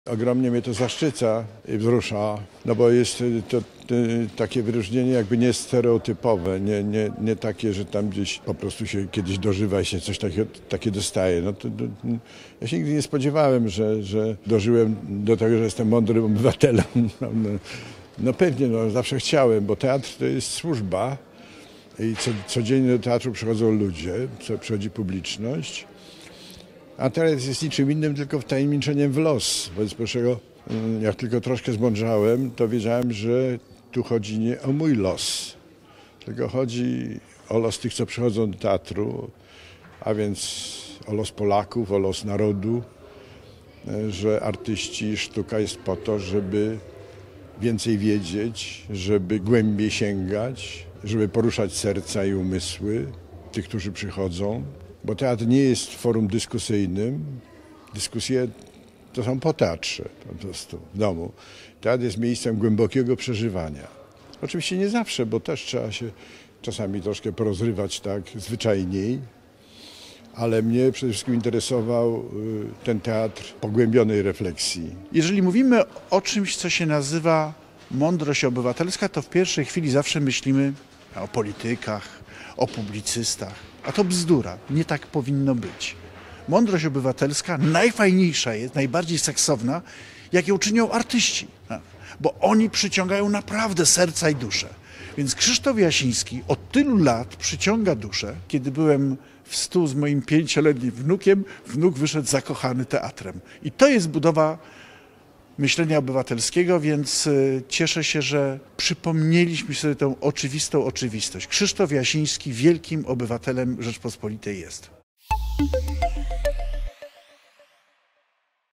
Ogromnie mnie to zaszczyca i wzrusza, no bo jest to takie wyróżnienie jakby nie stereotypowe, nie takie, że tam gdzieś po prostu się kiedyś dożywa i się coś takie dostaje. Ja się nigdy nie spodziewałem, że dożyłem do tego, że jestem mądrym obywatelem. No pewnie, zawsze chciałem, bo teatr to jest służba i codziennie do teatru przychodzą ludzie, przychodzi publiczność. A teraz jest niczym innym, tylko wtajemniczeniem w los. Wobec czego, jak tylko troszkę zmądrzałem, to wiedziałem, że tu chodzi nie o mój los, tylko chodzi o los tych, co przychodzą do teatru, a więc o los Polaków, o los narodu, że artyści, sztuka jest po to, żeby więcej wiedzieć, żeby głębiej sięgać, żeby poruszać serca i umysły tych, którzy przychodzą. Bo teatr nie jest forum dyskusyjnym. Dyskusje to są po teatrze po prostu w domu. Teatr jest miejscem głębokiego przeżywania. Oczywiście nie zawsze, bo też trzeba się czasami troszkę porozrywać tak zwyczajniej, ale mnie przede wszystkim interesował ten teatr pogłębionej refleksji. Jeżeli mówimy o czymś, co się nazywa mądrość obywatelska, to w pierwszej chwili zawsze myślimy o politykach, o publicystach. A to bzdura. Nie tak powinno być. Mądrość obywatelska najfajniejsza jest, najbardziej seksowna, jak ją czynią artyści. Bo oni przyciągają naprawdę serca i duszę. Więc Krzysztof Jasiński od tylu lat przyciąga duszę. Kiedy byłem w stół z moim 5-letnim wnukiem, wnuk wyszedł zakochany teatrem. I to jest budowa myślenia obywatelskiego, więc cieszę się, że przypomnieliśmy sobie tę oczywistą oczywistość. Krzysztof Jasiński wielkim obywatelem Rzeczpospolitej jest.